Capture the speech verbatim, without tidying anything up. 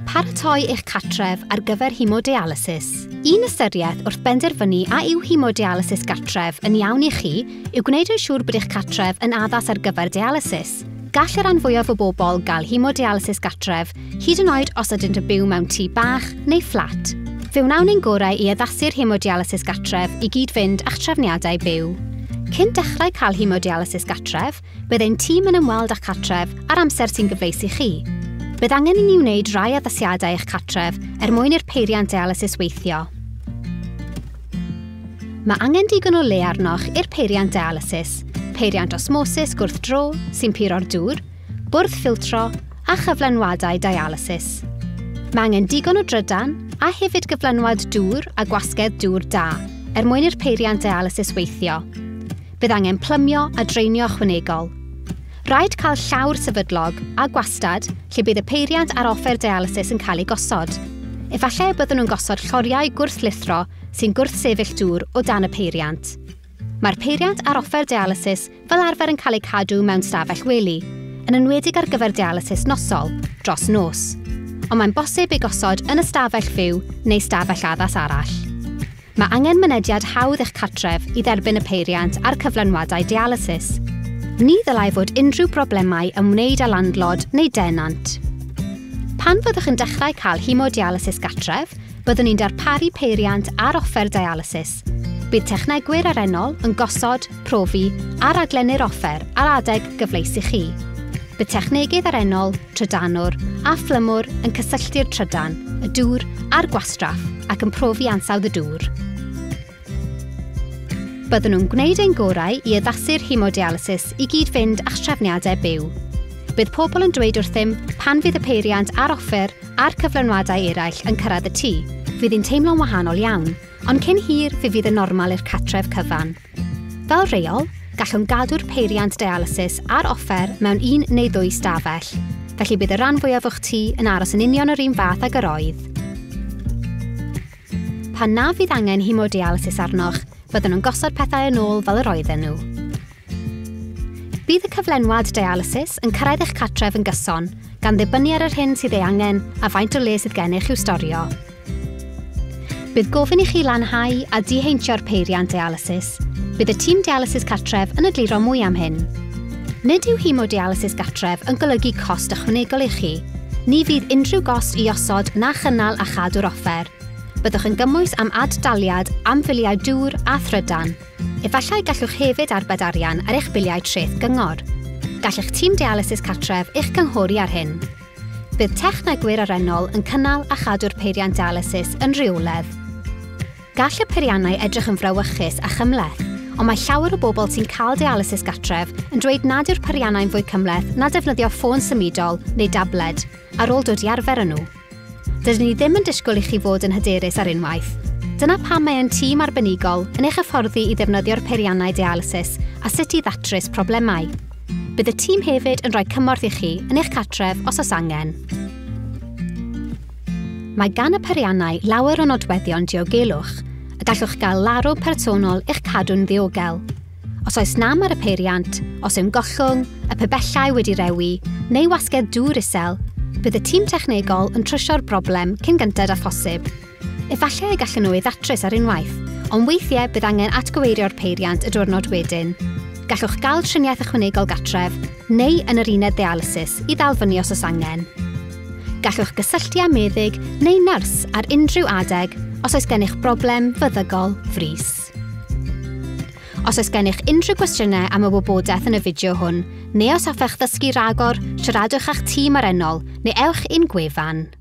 paratoi eich cartref ar gyfer haemodialysis. Un ystyriaeth wrth benderfynu a yw haemodialysis gartref yn iawn i chi yw gwneud yn siŵr bod eich cartref yn addas ar gyfer dialysis. Gall y ran fwyaf o bobl gael haemodialysis gartref hyd yn oed os ydynt yn byw mewn tŷ bach neu fflat. Fe wnawn ein gorau i addasu'r haemodialysis gartref i gyd fynd a'ch trefniadau byw. Cyn dechrau cael haemodialysis gartref, byddai'n tîm yn ymweld â'ch cartref ar amser sy'n gyfleus i chi. Bydd angen i ni wneud rai addasiadau eich cartref er mwyn i'r peiriant dialysis weithio. Mae angen digon o le arnoch i'r peiriant dialysis, peiriant osmosis gwrthdro sy'n puro'r dŵr, bwrdd ffiltro a chyflenwadau dialysis. Mae angen digon o drydan a hefyd gyflenwad dŵr a gwasgedd dŵr da er mwyn i'r peiriant dialysis weithio. Bydd angen plymio a dreinio ychwanegol. Rhaid cael llawr sefydlog a gwastad lle bydd y peiriant ar offer dialysis yn cael ei gosod. Efallai byddwn nhw'n gosod lloriau gwrthlithro sy'n gwrthsefyll dŵr o dan y peiriant. Mae'r peiriant ar offer dialysis fel arfer yn cael ei cadw mewn stafell wely, yn enwedig ar gyfer dialysis nosol, dros nos. Ond mae'n bosib ei gosod yn y stafell fyw neu stafell addas arall. Mae angen mynediad hawdd eich cartref i dderbyn y peiriant a'r cyflenwadau dialysis. Ni ddylai fod unrhyw broblemau ymwneud â landlord neu denant. Pan fyddwch yn dechrau cael haemodialysis gartref, byddwn ni'n darparu peiriant ar offer dialysis. Bydd technegwyr arenol yn gosod, profi a raglennu'r offer ar adeg gyfleus i chi. Bydd technegydd arenol, trydanwr a phlymwr yn cysylltu'r trydan, y dŵr a'r gwastraff ac yn profi ansawdd y dŵr. Byddwn nhw'n gwneud ein gorau i addasu'r haemodialysis i gyd fynd a'ch trefniadau byw. Bydd pobl yn dweud wrthym pan fydd y peiriant ar offer a'r cyflenwadau eraill yn cyrraedd y tŷ, fydd hi'n teimlo'n wahanol iawn, ond cyn hir fe fydd yn normal i'r cartref cyfan. Fel reol, gallwn gadw'r peiriant dialysis ar offer mewn un neu ddwy stafell, felly bydd y ran fwyaf o'ch tŷ yn aros yn union yr un fath ag yr oedd. Pan na fydd angen haemodialysis arnoch, byddwn nhw'n gosod pethau yn ôl fel yr oedden nhw. Bydd y cyflenwad dialysis yn cyrraedd eich cartref yn gyson, gan ddibynnu ar yr hyn sydd ei angen a faint o le sydd gennych i'w storio. Bydd gofyn i chi lanhau a diheintio'r peiriant dialysis. Bydd y tîm dialysis cartref yn egluro mwy am hyn. Nid yw haemodialysis gartref yn golygu cost ychwanegol i chi. Ni fydd unrhyw gost i osod na chynnal a chadw'r offer. Byddwch yn gymwys am addaliad am filiau dŵr a thrydan. Efallai gallwch hefyd arbed arian ar eich biliau treth gyngor. Gall eich tîm dialysis cartref eich cynghori ar hyn. Bydd technegwyr arenol yn cynnal a chadw'r peiriant dialysis yn rheoledd. Gall y peiriannau edrych yn frawychus a chymleth, ond mae llawer o bobl sy'n cael dialysis gartref yn dweud nad yw'r peiriannau'n fwy cymleth na defnyddio ffôn symudol neu dabled, ar ôl dod i arfer â nhw. Dydyn ni ddim yn disgwyl i chi fod yn hyderus ar unwaith. Dyna pam mae yn tîm arbenigol yn eich hyfforddi i ddefnyddio'r peiriannau dialysis a sut i ddatrys problemau. Bydd y tîm hefyd yn rhoi cymorth i chi yn eich cartref os oes angen. Mae gan y peiriannau lawer o nodweddion diogelwch, a gallwch gael larw personol eich cadw'n ddiogel. Os oes nam ar y peiriant, os yw'n gollwng, y pebellau wedi rewi, neu wasgedd dŵr isel, bydd y tîm technegol yn trysio'r broblem cyn gyntedd a phosib. Efallai y gallen nhw ei ddatrys ar unwaith, ond weithiau bydd angen atgyweirio'r peiriant y diwrnod wedyn. Gallwch gael triniaeth ychwanegol gartref neu yn yr uned dialysis i ddalfynu os oes angen. Gallwch gysylltu â meddyg neu nyrs ar unrhyw adeg os oes gennych broblem feddygol frys. Os oes gennych unrhyw gwestiynau am y wybodaeth yn y fideo hwn, neu os hoffech ddysgu ragor, siaradwch â'ch tîm arenol neu ewch i'n gwefan.